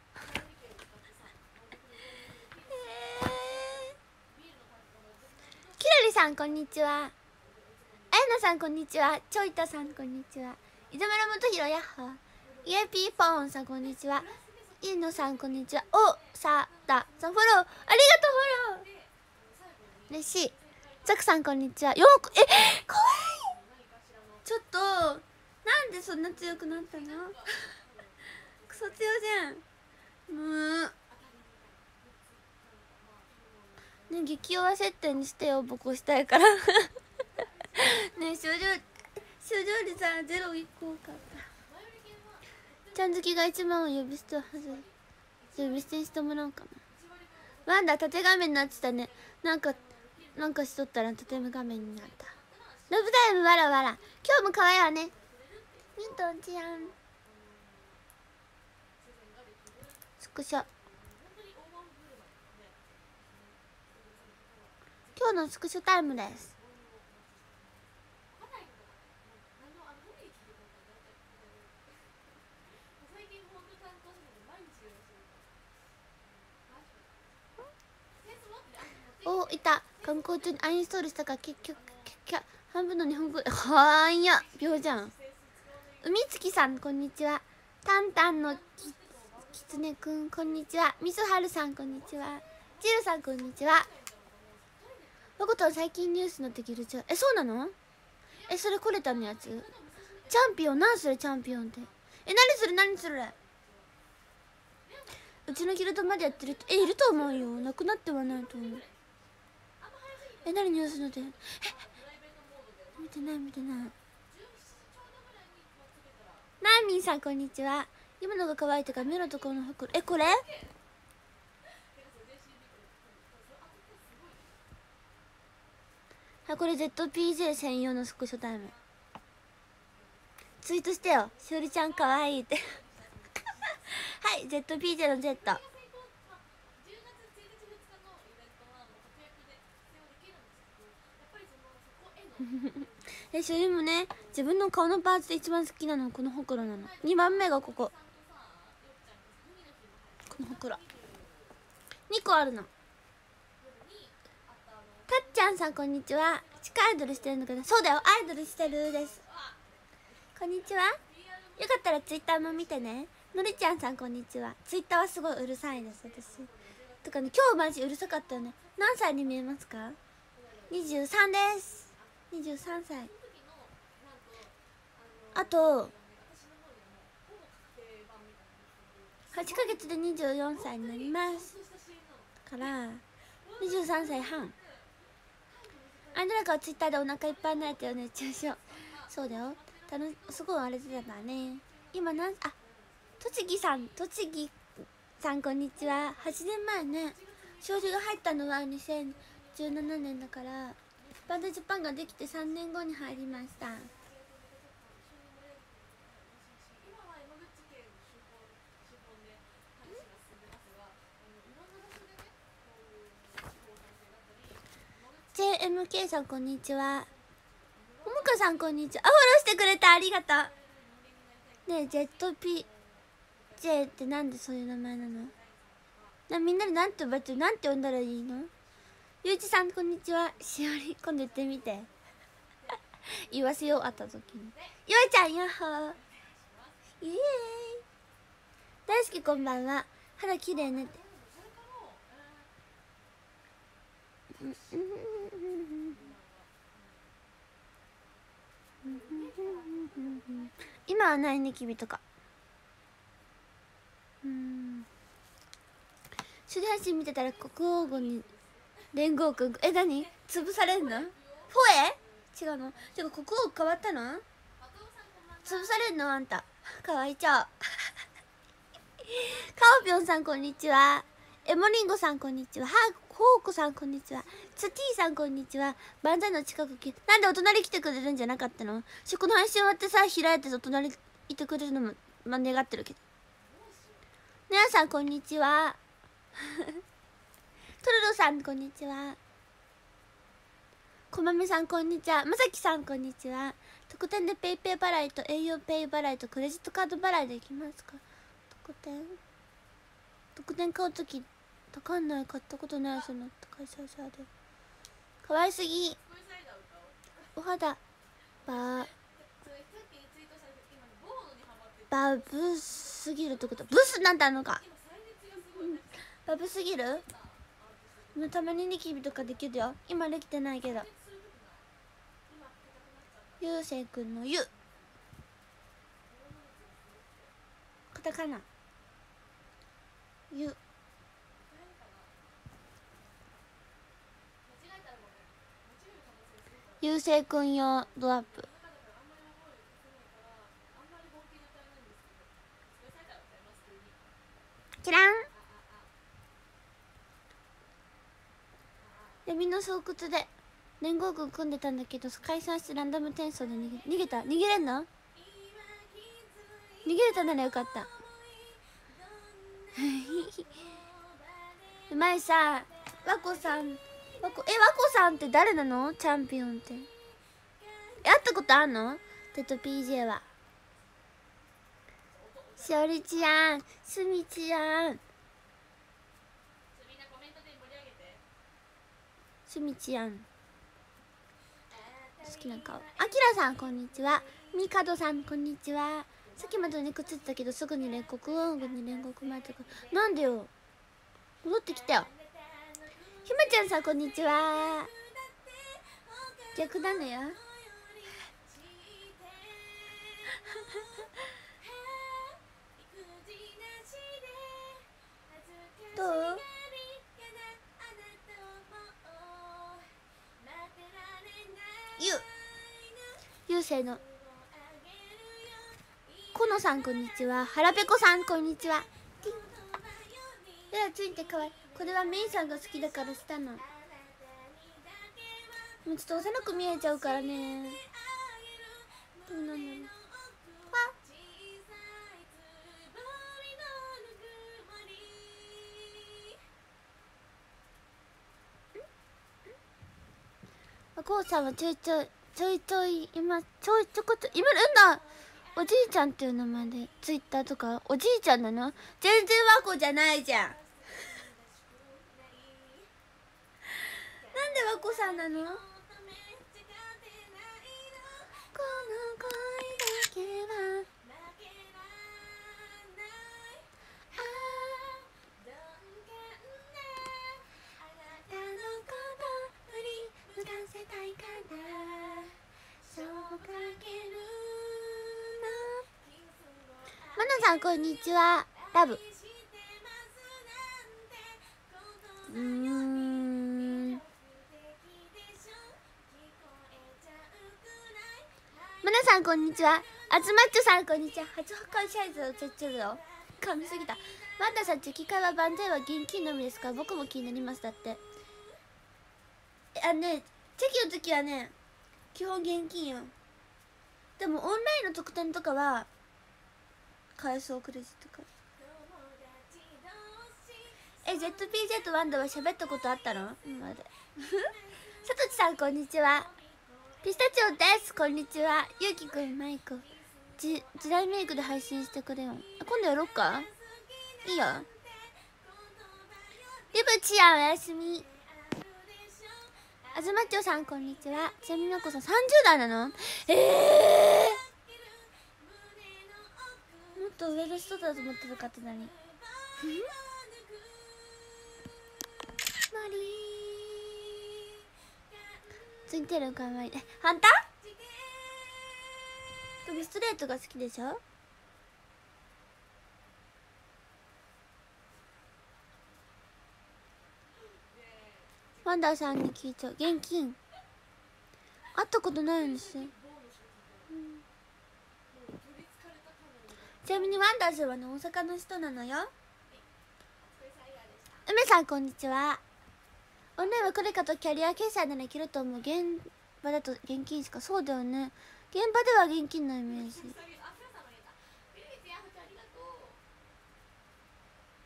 キラリさんこんにちは。あやなさんこんにちは。ちょいたさんこんにちは。井戸村元宏やっほー。イエピーポーンさんこんにちは。いのさんこんにちは。おさださんフォローありがとう。フォロー嬉しい。ザクさんこんにちは。かわいい。ちょっとなんでそんな強くなったのクソ強じゃん。ね、激弱設定にしてよ、ボコしたいからねえ、症状率はゼロいこうかった。ちゃん好きが一番を呼び捨てはず呼び捨てにしてもらおうかな。ワンダ縦画面になってたね。なんかしとったら縦画面になった。ラブタイムわらわら。今日も可愛いわね。ミントンちゃんスクショ。今日のスクショタイムです。お、いた。観光中にアインストールしたから結局半分の日本語ではーんや秒じゃん。海月さんこんにちは。タンタンのきつねくんこんにちは。みそはるさんこんにちは。ジルさんこんにちは。わことは最近ニュースのできるじゃん。そうなの？それコレタのやつ？チャンピオン？なんそれチャンピオンって。何それうちのギルドまでやってる人いると思うよ。なくなってはないと思う。何ニュースので見てない。ナーミンさんこんにちは。今のが乾いてから目のところの袋。これこれ ZPJ 専用のスクショタイム。ツイートしてよ。しおりちゃんかわいいってはい ZPJ の Z しおりもね、自分の顔のパーツで一番好きなのはこのほくろなの。2番目がこのほくろ2個あるの。たっちゃんさんこんにちは。地下アイドルしてるのかな。そうだよ、アイドルしてるです。こんにちは。よかったらツイッターも見てね。のりちゃんさんこんにちは。ツイッターはすごいうるさいです私とかね。今日マジうるさかったよね。何歳に見えますか？23です。23歳。あと8ヶ月で24歳になりますから23歳半。あんたらかはツイッターでお腹いっぱいになれたよね。そうだよ。すごいあれてたね。今栃木さんこんにちは。8年前ね、少女が入ったのは2017年だから、バンドジャパンができて3年後に入りました。JMK さんこんにちは。ももかさんこんにちは。フォローしてくれた、ありがとう。ねえ ZPJ ってなんでそういう名前なの？みんなでなんて呼んだらいいの？ゆうちさんこんにちは。しおり今度言ってみて言わせよう会った時に。ゆうちゃんやっほーイエーイ。大好きこんばんは。肌きれいねって。今はないニキビとか。主配信見てたら国王語に連合軍何潰されんの？フォエ？違うの？てか国王変わったの？潰されんのあんた。かわいちゃうカオぴょんさんこんにちは。エモリンゴさんこんにちは。ホーコさんこんにちは。ツティさんこんにちは。万歳の近くなんでお隣来てくれるんじゃなかったの？この配信終わってさ、開いてお隣いてくれるのも願ってるけど。皆さんこんにちはトルロさんこんにちは。 こまめさんこんにちは。まさきさんこんにちは。特典でペイペイ払いと au ペイ払いとクレジットカード払いできますか？特典買うときわかんない、買ったことない。その会社でかわいすぎ。お肌バブすぎるってこと？ブスなんてあんのか。バブすぎる。たまにニキビとかできるよ。今できてないけど。ゆうせいくんのゆ、カタカナゆ。ゆうせいくん用ドアップ。キラン。闇の巣窟で連合軍組んでたんだけど解散してランダム転送で逃げた。逃げれんの？逃げれたならよかった。前さ、和子さん、和子さんって誰なの？チャンピオンって会ったことあんの？テト PJ は。しおりちゃん、すみちゃん、すみちゃん好きな顔。あきらさんこんにちは。みかどさんこんにちは。さっきまで猫つってたけどすぐに連絡待ってくる。なんでよ、戻ってきたよ。ひまちゃんさんこんにちは。逆なのよ。どう？ゆうせいのこのさんこんにちは。はらぺこさんこんにちは。ではついてかわいい。これはメイさんが好きだからしたの。もうちょっと幼く見えちゃうからね。どうなの？こうさんはちょいちょい今ちょこちょ今なんだおじいちゃんっていう名前でツイッターとかおじいちゃんなの？全然和子じゃないじゃん。なんで和子さんなの？この恋だけはマナさんこんにちは。ラブ。マナさんこんにちは。あずまっちょさんこんにちは。初回サイズをつっちゃるよ。噛みすぎた。ワンダさん、チェキ会は万歳は現金のみですか？僕も気になります。だってね、チェキの時はね基本現金よ。でもオンラインの特典とかは返そう。クレジットカード。ZPJ とワンダは喋ったことあったの？今まで。さとちさんこんにちは。ピスタチオですこんにちは。ゆうきくんマイク時代メイクで配信してくれよ。今度やろっか。いいよ。リブチやおやすみ。あずまっちょさんこんにちは。ちなみにまこさん30代なの？もっと上の人だと思ってる方だね。マリーついてるかわいい。反対？でもストレートが好きでしょ？ワンダーさんに聞いちゃう。現金会ったことないんですよ。ちなみにワンダーさんはね大阪の人なのよ。梅さんこんにちは。オンラインはこれかとキャリア決済ならいけると思う。現場だと現金しか。そうだよね、現場では現金のイメージ。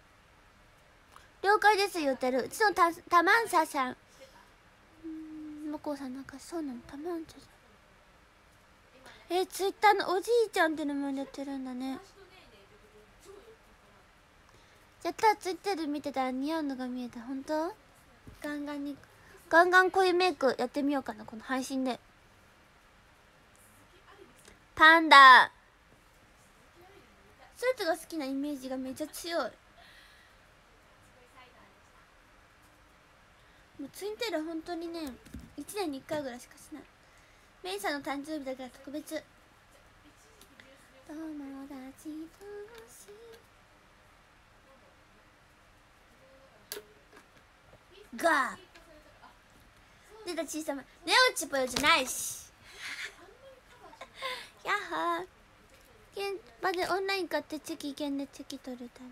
了解です言ってる。うちのたまんささんもこうさんなんかそうなのたまんちゃじゃん。ツイッターのおじいちゃんって名前でやってるんだね。やった、ツイッターで見てたら似合うのが見えた。ほんとガンガンこういうメイクやってみようかな、この配信で。パンダスーツが好きなイメージがめっちゃ強い。もうツインテールは本当にね1年に1回ぐらいしかしない。メイさんの誕生日だから特別。友達同士が出た小さなネオチポヨじゃないしやっはー現場でオンライン買ってチェキ券でチェキ取るタイ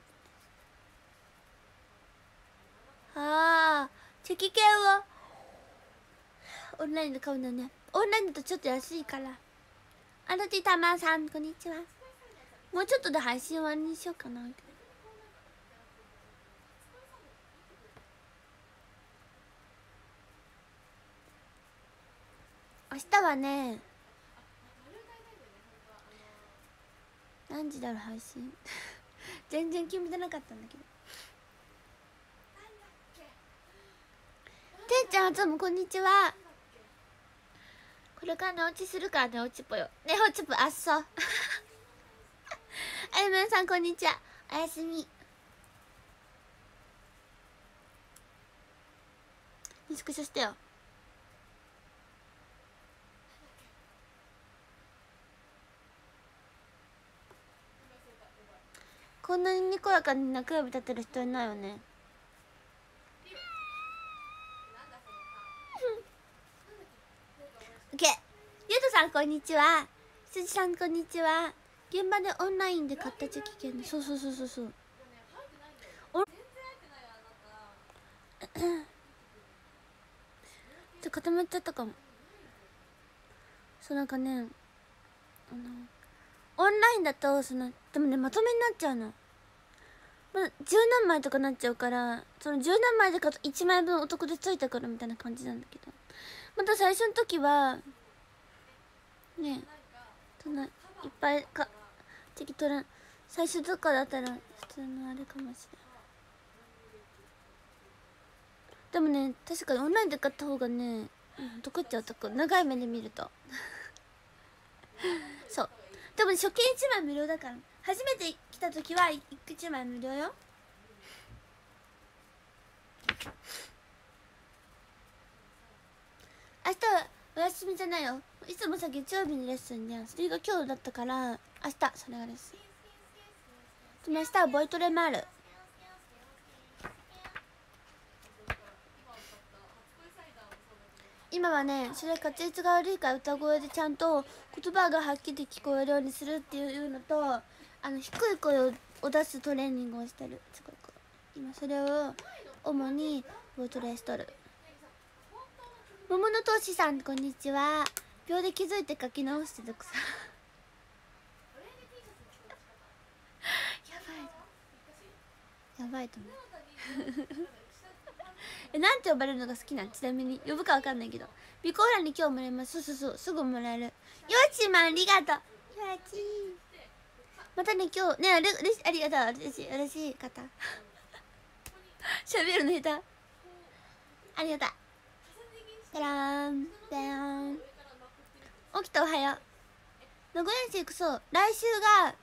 プ。あーチェキ券はオンラインで買うんだね。オンラインだとちょっと安いから。アルティタマさんこんにちは。もうちょっとで配信終わりにしようかな。明日はね何時だろう配信全然決めてなかったんだけど。てんちゃん、いつもこんにちは。これから寝落ちするから寝落ちぽよ。寝落ちぽあっそあゆめんさんこんにちは。おやすみ。スクショしてよ。こんなににこやかに中指立てる人いないよねオッケー。ゆうとさんこんにちは。ひつじさんこんにちは。現場でオンラインで買ったチェキ券。そうちょ固まっちゃったかも。そうなんかねオンラインだとでもねまとめになっちゃうの。まだ十何枚とかなっちゃうから、その十何枚で買うと1枚分お得でついてくるみたいな感じなんだけど、また最初の時はねそんないっぱいチェキ取らん。最初とかだったら普通のあれかもしれない。でもね確かにオンラインで買った方がね得っちゃうとこ長い目で見るとそう。でも初見1枚無料だから、初めて来た時は1枚無料よ。明日はお休みじゃないよ。いつもさ月曜日にレッスンじゃん。それが今日だったから明日それがレッスン。でも明日はボイトレもある。今はねそれ滑舌が悪いから歌声でちゃんと言葉がはっきり聞こえるようにするっていうのと、低い声を出すトレーニングをしてる。すごく今それを主にボイトレしとる。桃のとしさんこんにちは。秒で気づいて書き直してたくさやばいと思うなんて呼ばれるのが好きなん？ちなみに呼ぶかわかんないけど。備考欄に今日もらえます。そうすぐもらえるよ。ちまんありがとう。よちまたね今日ねありがとう。嬉しい方喋るの下手。ありがとう。ペラーンペラーン。起きたおはよう。名古屋に行く。そう来週が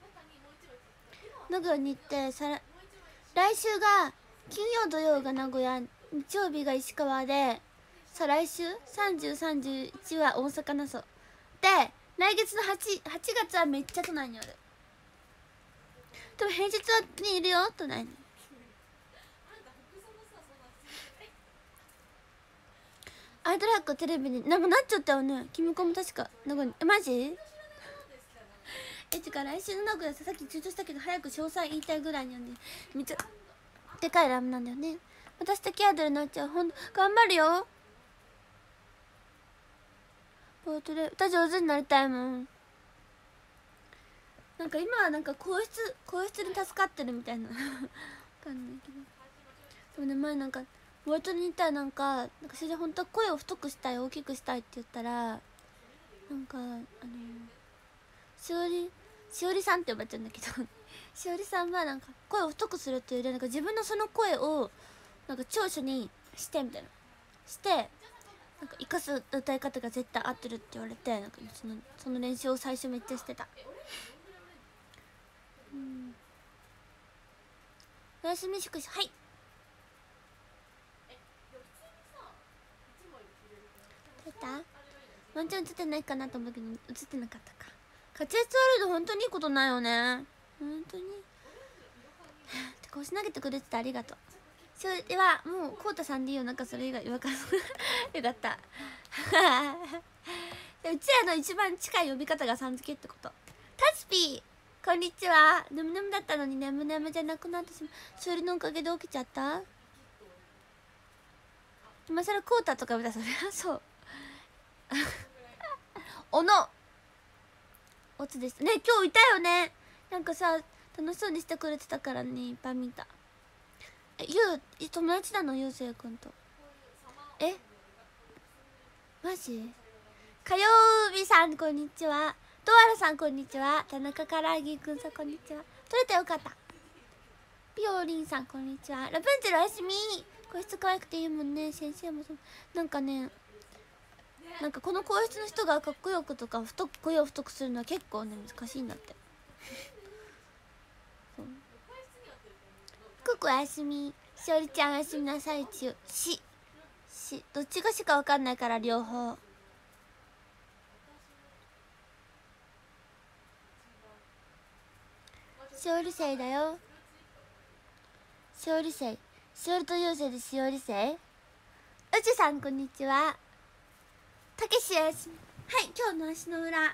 名古屋に行って来週が金曜土曜が名古屋、日曜日が石川で、さ来週30、31は大阪なそうで、来月の8月はめっちゃ都内におる。でも平日にいるよ都内に。アイドルハックテレビになんかなっちゃったよね。キムコも確か名古屋に。マジてか来週の名古屋さっき躊躇したけど早く詳細言いたいぐらいなんで、めっちゃでかいラムなんだよね。私だけアイドルになっちゃう。頑張るよ。ボートで歌上手になりたいもん。なんか今はなんか皇室に助かってるみたいなわかんないけど。でもね前なんかホワイトに言ったらなんかそれで本当は声を太くしたい大きくしたいって言ったらなんかしおりさんって呼ばれてるんだけどしおりさんはなんか声を太くするっていうよりなんか自分のその声をなんか長所にしてみたいなしてなんか生かす歌い方が絶対合ってるって言われてなんかその練習を最初めっちゃしてた。おやすみしくしはい出たワンチャン映ってないかなと思ったけど映ってなかったか。滑舌悪いと本当にいいことないよね本当にってか押し投げてくれててありがとう。それではもうこうたさんでいいよなんかそれ以外言わかんよかったうちらの一番近い呼び方がさん付けってこと。タツピーこんにちは。ぬむぬむだったのにねむねむじゃなくなってしまう。それのおかげで起きちゃった。今更こうたとか言ったらそれはそうおのおつですね。今日いたよねなんかさ楽しそうにしてくれてたからねいっぱい見た。友達なのゆうせいくんと。マジ火曜日さんこんにちは。ドアラさんこんにちは。田中からあぎくんさんこんにちは。撮れてよかった。ピオリンさんこんにちは。ラプンツェルおやすみ。個室可愛くていいもんね。先生もそうなんかねなんかこの皇室の人がかっこよくとか声を太くするのは結構ね難しいんだってココおやすみ。しおりちゃんおやすみなさいちゅしどっちがしか分かんないから両方。しおりせいだよ。しおりせいしおりとゆうせいでしおりせい。うちさんこんにちは。たけしおやすみ。はい今日の足の裏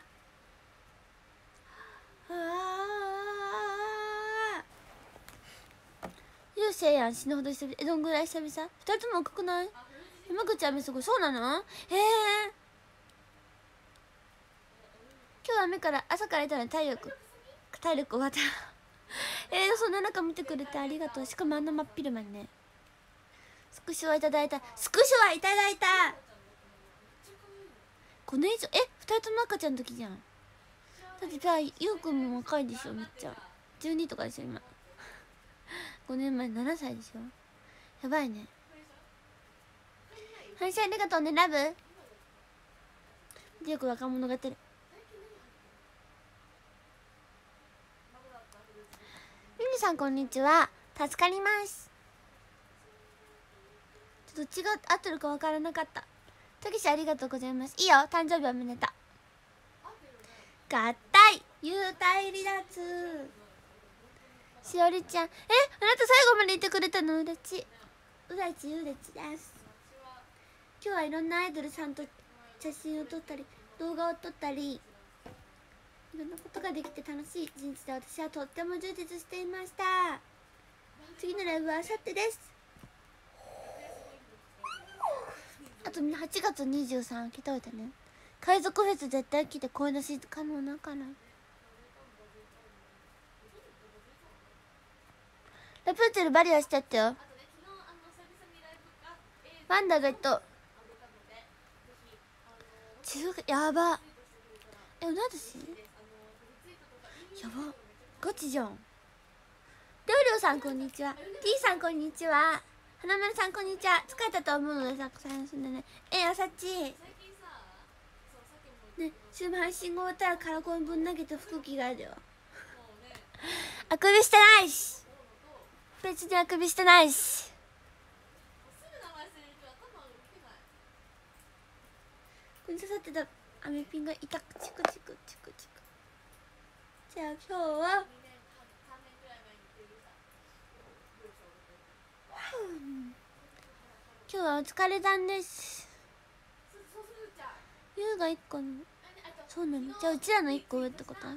ゆうせいやん死ぬほど久々。どんぐらい久々？2人とも赤くない？山口雨すごい。そうなの？へえ今日雨から朝からいたのに体力終わったそんな中見てくれてありがとう。しかもあんな真っ昼間にね。スクショはいただいた。5年以上2人とも赤ちゃんの時じゃん。だってさゆうくんも若いでしょめっちゃ。12とかでしょ今5年前7歳でしょ。やばいね。配信ありがとうねラブ。よく若者がてる。ミミさんこんにちは。助かります。どっちが合ってるか分からなかった。たけしありがとうございます。いいよ誕生日おめでとう。合体幽体離脱。しおりちゃんあなた最後までいてくれたのうれちです。今日はいろんなアイドルさんと写真を撮ったり動画を撮ったりいろんなことができて楽しい一日で私はとっても充実していました。次のライブはあさってです。あと8月23来ておいてね。海賊フェス絶対来て声出し可能だから。ラプンツェルバリアしてってよ。ワンダが言っとやば同じしやばガチじゃん。りょうりょうさんこんにちは。 T さんこんにちは。花丸さんこんにちは。疲れたと思うのでたくさん休んでね。あさっちね週配信後終わったらカラコンぶん投げて服着替えるよあくびしてないし別にあくびしてないし。ここに刺さってたアメピンが痛くチクチク。じゃあ今日は今日はお疲れさんです。ゆうが1個のそうなの。じゃあうちらの1個上ってことだ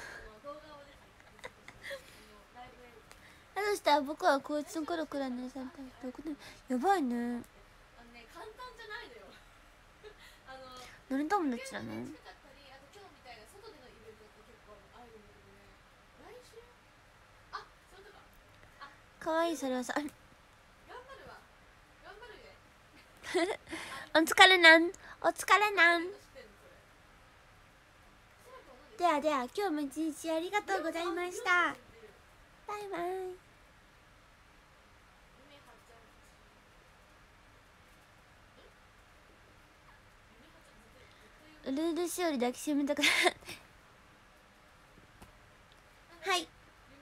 としたら僕はこいつの頃くらいの3回やばいね。何友達なの？かわいいそれはさお疲れなん、お疲れなん。ではでは、今日も一日ありがとうございました。バイバイ。うるうるしおり抱きしめたくなはい、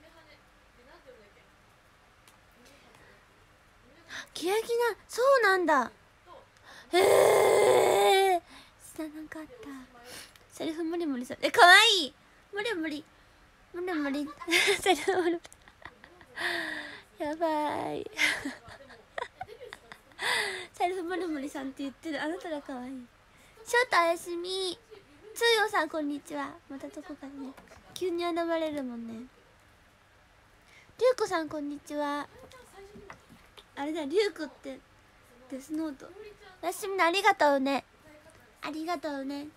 キラキラ、そうなんだ。へえ、知らなかった。セリフ無理無理さん、かわいい。無理無理無理無理セリフ無理やばいセリフ無理無理さんって言ってるあなたがかわいい。翔太おやすみ。つーよさんこんにちは。またどこかでね急に現れるもんね。りゅうこさんこんにちは。あれだ、りゅうこってデスノート。おやすみな、ありがとうね。ありがとうね。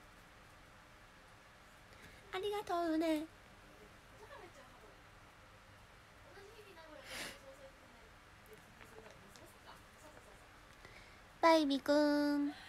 ありがとうね。バイビくん。